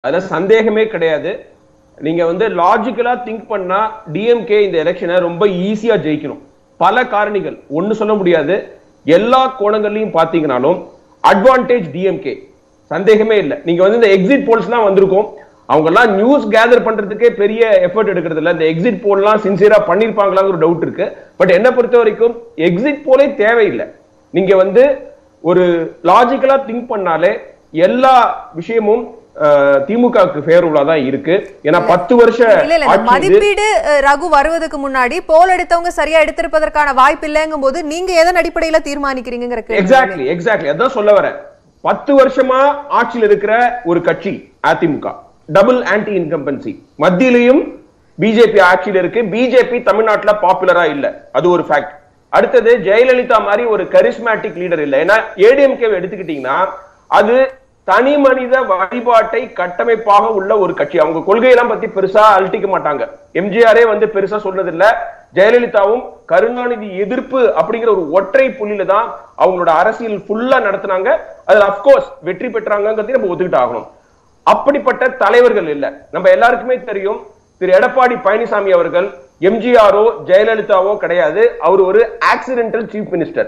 அதுல சந்தேகமே கிடையாது. நீங்க வந்து லாஜிக்கலா திங்க் பண்ணா டிஎம்கே இந்த எலெக்ஷனை ரொம்ப ஈஸியா ஜெயிக்கணும். பல காரணிகள் ஒன்னு சொல்ல முடியாது. எல்லா கோணங்கள்லயும் பாத்தீங்கன்னாலும் அட்வான்டேஜ் டிஎம்கே, சந்தேகமே இல்லை. நீங்க வந்து இந்த எக்ஸிட் போல்ஸ்லாம் வந்திருக்கும், அவங்க எல்லாம் நியூஸ் கேதர் பண்றதுக்கே பெரிய எஃபர்ட் எடுக்கிறது இல்ல. இந்த எக்ஸிட் போல்லாம் சின்சியரா பண்ணிருப்பாங்களாங்கிற ஒரு டவுட் இருக்கு. பட் என்ன பொறுத்த வரைக்கும் எக்ஸிட் போலே தேவையில்லை. நீங்க வந்து ஒரு லாஜிக்கலா திங்க் பண்ணாலே எல்லா விஷயமும் திமுகவுக்கு ஃபேவரபிளா தான் இருக்கு. ஏன்னா 10 வருஷம் மதிப்பீடு ரகு வருவதற்கு முன்னாடி போல் எடுத்தவங்க சரியா எடுத்திருப்பதற்கான வாய்ப்பு இல்லைங்கும் போது நீங்க எதன் அடிப்படையில தீர்மானிக்கிறீங்க? எக்ஸாக்ட்லி அதான் சொல்ல வரேன். 10 வருஷமா ஆட்சியில் இருக்கிற ஒரு கட்சி அதிமுக, டபுள் ஆன்டி இன்கம்பன்சி. மத்தியிலையும் பிஜேபி ஆட்சியில் இருக்கு. பிஜேபி தமிழ்நாட்டுல பாப்புலரா இல்ல, அது ஒரு ஃபேக்ட். அடுத்தது ஜெயலலிதா மாதிரி ஒரு கரிஸ்மேட்டிக் லீடர் இல்ல. ஏன்னா ஏடிஎம்கே எடுத்துக்கிட்டீங்கன்னா அது தனி மனித வழிபாட்டை கட்டமைப்பாக உள்ள ஒரு கட்சி. அவங்க கொள்கையெல்லாம் பத்தி பெருசா அழட்டிக்க மாட்டாங்க. எம்ஜிஆரே வந்து பெருசா சொன்னது இல்ல. ஜெயலலிதாவும் கருணாநிதி எதிர்ப்பு அப்படிங்கிற ஒரு ஒற்றை புள்ளியில தான் அவங்களோட அரசியல் ஃபுல்லா நடத்தினாங்க. அதுல அப்கோர்ஸ் வெற்றி பெற்றாங்கிறதையும் நம்ம ஒத்துக்கிட்டு ஆகணும். அப்படிப்பட்ட தலைவர்கள் இல்ல. நம்ம எல்லாருக்குமே தெரியும், திரு எடப்பாடி பழனிசாமி அவர்கள் எம்ஜிஆரோ ஜெயலலிதாவோ கிடையாது. அவர் ஒரு ஆக்சிடென்டல் சீஃப் மினிஸ்டர்.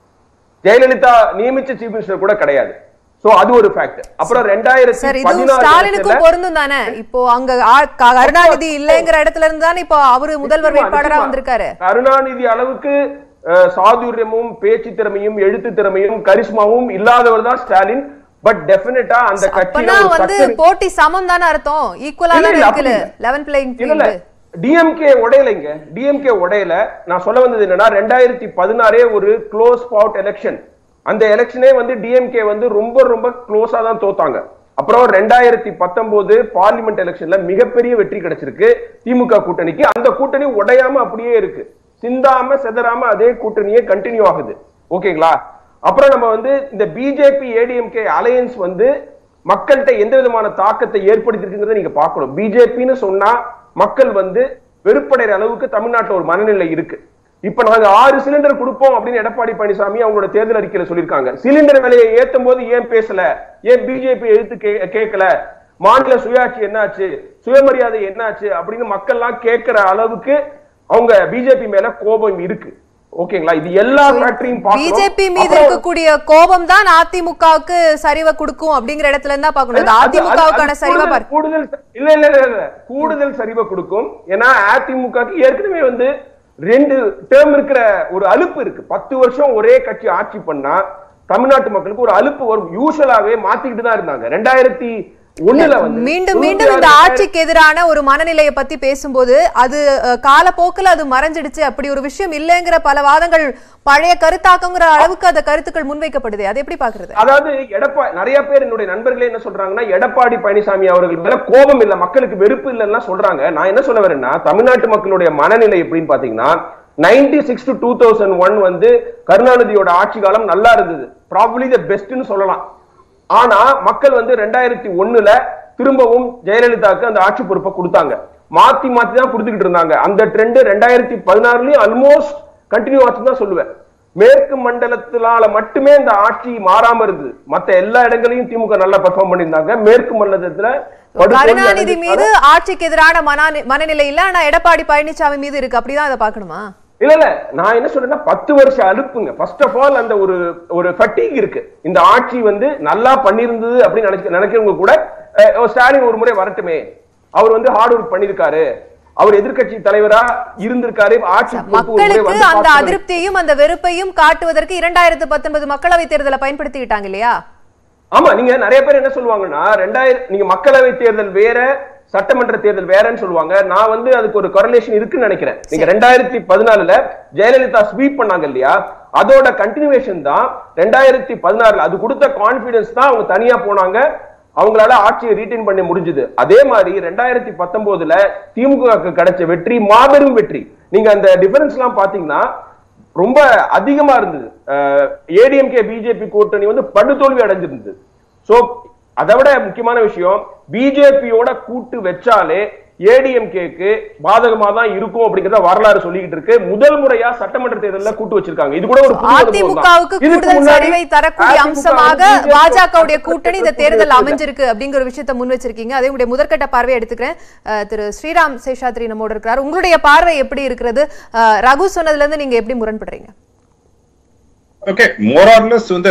ஜெயலலிதா நியமிச்ச சீஃப் மினிஸ்டர் கூட கிடையாது. சோ அது ஒரு ஃபேக்ட். அப்புறம் 2016 ஸ்டாலினுக்கும் பொருந்தும் தானே. இப்போ அங்க கருணாநிதி இல்லங்கிற இடத்துல இருந்து தானே இப்போ அவரு முதல்வர் வேட்பாளரா வந்திருக்காரு. கருணாநிதி அளவுக்கு சாதுரியமும் பேச்சு திறமையும் எழுத்து திறமையும் கரிஸ்மாவும் இல்லாதவர் தான் ஸ்டாலின். பட் டெஃபினட்டா அந்த கட்சியில வந்து போட்டி சமம் தானே அர்த்தம், ஈக்குவலா தான் இருக்கு. Level playing field. டிஎம்கே உடையலைங்க, டிஎம்கே உடையல. நான் சொல்ல வந்தது என்னன்னா 2016 ஒரு க்ளோஸ் ஃபவுட் எலெக்ஷன். அந்த எலெக்ஷனே வந்து டிஎம்கே வந்து ரொம்ப ரொம்ப க்ளோஸா தான் தோத்தாங்க. அப்புறம் 2019 பார்லிமெண்ட் எலெக்ஷன்ல மிகப்பெரிய வெற்றி கிடைச்சிருக்கு திமுக கூட்டணிக்கு. அந்த கூட்டணி உடையாம அப்படியே இருக்கு, சிந்தாம செதறாம அதே கூட்டணியே கண்டினியூ ஆகுது. ஓகேங்களா? அப்புறம் நம்ம வந்து இந்த பிஜேபி ஏடிஎம்கே அலையன்ஸ் வந்து மக்கள்கிட்ட எந்த விதமான தாக்கத்தை ஏற்படுத்திருக்குங்கிறத நீங்க பார்க்கணும். பிஜேபின்னு சொன்னா மக்கள் வந்து வெறுப்படைற அளவுக்கு தமிழ்நாட்டில் ஒரு மனநிலை இருக்கு. இப்ப நாங்க 6 சிலிண்டர் கொடுப்போம் அப்படின்னு எடப்பாடி பழனிசாமி அவங்களோட தேர்தல் அறிக்கையில சொல்லியிருக்காங்க. சிலிண்டர் விலையை ஏத்தும் போது ஏன் பேசல, ஏன் பிஜேபி எழுத்து கேட்கல, மாநில சுயாட்சி என்னாச்சு, சுயமரியாதை என்னாச்சு அப்படின்னு மக்கள்லாம் கேட்கிற அளவுக்கு அவங்க பிஜேபி மேல கோபம் இருக்கு. ஓகேங்களா? இது எல்லா ஃபேக்டரியும் பிஜேபி மீது இருக்கக்கூடிய கோபம் தான் அதிமுகவுக்கு சரிவை கொடுக்கும் அப்படிங்கிற இடத்துல இருந்தா பார்க்கணும். அதிமுகவுக்கான சரிவை கூடுதல் இல்ல கூடுதல் சரிவை கொடுக்கும். ஏன்னா அதிமுகவுக்கு ஏற்கனவே வந்து 2 டேர்ம் இருக்கிற ஒரு அலுப்பு இருக்கு. 10 வருஷம் ஒரே கட்சி ஆட்சி பண்ணா தமிழ்நாட்டு மக்களுக்கு ஒரு அலுப்பு வரும். யூசுவலாவே மாத்திக்கிட்டு தான் இருந்தாங்க. 2001ல வந்து மீண்டும் மீண்டும் இந்த ஆட்சிக்கு எதிரான ஒரு மனநிலையை பத்தி பேசும்போது அது காலப்போக்கில் அது மறைஞ்சிடுச்சு, அப்படி ஒரு விஷயம் இல்லைங்கிற பல வாதங்கள் பழைய கருத்தாக்கங்கிற அளவுக்கு அந்த கருத்துக்கள் முன்வைக்கப்படுது. அதை எப்படி பாக்குறது? அதாவது நிறைய பேர் என்னுடைய நண்பர்களே என்ன சொல்றாங்கன்னா, எடப்பாடி பழனிசாமி அவர்கள் மேல கோபம் இல்ல, மக்களுக்கு வெறுப்பு இல்லைன்னா சொல்றாங்க. நான் என்ன சொல்ல வரேன்னா, தமிழ்நாட்டு மக்களுடைய மனநிலை எப்படின்னு பாத்தீங்கன்னா 96 to 2001 வந்து கருணாநிதியோட ஆட்சி காலம் நல்லா இருந்தது, ப்ராபபிலி தி பெஸ்ட்னு சொல்லலாம். ஆனா மக்கள் வந்து 2001ல திரும்பவும் ஜெயலலிதாவுக்கு அந்த ஆட்சி பொறுப்பை கொடுத்தாங்க. மாத்தி மாத்தி தான் கொடுத்துக்கிட்டு இருந்தாங்க. அந்த ட்ரெண்ட் 2016லயும் ஆல்மோஸ்ட் கண்டினியூ ஆச்சுன்னு தான் சொல்லுவேன். மேற்கு மண்டலத்தினால மட்டுமே இந்த ஆட்சி மாறாம இருந்தது. மத்த எல்லா இடங்களையும் திமுக நல்லா பெர்ஃபார்ம் பண்ணியிருந்தாங்க. மேற்கு மண்டலத்துல கருணாநிதி மீது ஆட்சிக்கு எதிரான மனநிலை இல்ல, ஆனா எடப்பாடி பழனிசாமி மீது இருக்கு. அப்படிதான் அதை பார்க்கணுமா? இல்ல நான் என்ன சொல்றேன்னா 10 வருஷம் அலுப்புங்க. ஃபர்ஸ்ட் ஆஃப் ஆல் அந்த ஒரு ஃபட்டிக் இருக்கு. இந்த ஆட்சி வந்து நல்லா பண்ணிருந்தது அப்படின்னு நினைக்கிறவங்க கூட ஸ்டாலின் ஒரு முறை வரட்டுமே, அவர் வந்து ஹார்ட் ஒர்க் பண்ணிருக்காரு, அவர் எதிர்க்கட்சி தலைவரா இருந்திருக்காரு, ஆட்சி மக்களுக்கு அந்த அதிருப்தியையும் அந்த வெறுப்பையும் காட்டுவதற்கு 2019 மக்களவை தேர்தலை பயன்படுத்திக்கிட்டாங்க இல்லையா? ஆமா, நீங்க நிறைய பேர் என்ன சொல்லுவாங்கன்னா, நீங்க மக்களவை தேர்தல் வேற சட்டமன்ற தேர்தல் வேறன்னு சொல்லுவாங்க. நான் வந்து அதுக்கு ஒரு கொரலேஷன் இருக்குன்னு நினைக்கிறேன். நீங்க 2014ல ஜெயலலிதா ஸ்வீப் பண்ணாங்க இல்லையா, அதோட கண்டினியூவேஷன் தான் 2016ல. அது கொடுத்த கான்பிடன்ஸ் தான் அவங்க தனியா போனாங்க, அவங்களால ஆட்சியை ரீட்டைன் பண்ண முடிஞ்சது. அதே மாதிரி 2019ல திமுக கிடைச்ச வெற்றி மாபெரும் வெற்றி. நீங்க அந்த டிஃபரன்ஸ் எல்லாம் பாத்தீங்கன்னா ரொம்ப அதிகமா இருந்தது. ஏடிஎம்கே பிஜேபி கூட்டணி வந்து படுதோல்வி அடைஞ்சிருந்தது. சோ அதை விட முக்கியமான விஷயம், பிஜேபியோட கூட்டு வச்சாலே ஏடிஎம்கேக்கு பாதகமா தான் இருக்கும் அப்படிங்கறத வரலாறு சொல்லிட்டு இருக்கு. முதல் முறையா சட்டமன்ற தேர்தலில் கூட்டு வச்சிருக்காங்க. இது கூட ஒரு அதிமுகவுக்கு கூடுதல் சரிவை தரக்கூடிய அம்சமாக பாஜகவுடைய கூட்டணி இந்த தேர்தல் அமைஞ்சிருக்கு அப்படிங்கிற விஷயத்தை முன் வச்சிருக்கீங்க. அதே உங்களுடைய முதற்கட்ட பார்வை எடுத்துக்கிறேன். திரு ஸ்ரீராம் சேஷாத்ரி நம்மோடு இருக்கிறார். உங்களுடைய பார்வை எப்படி இருக்கிறது? ரகு சொன்னதுல இருந்து நீங்க எப்படி முரண்படுறீங்க? ஓகே, மோர் ஆர் லெஸ் வந்து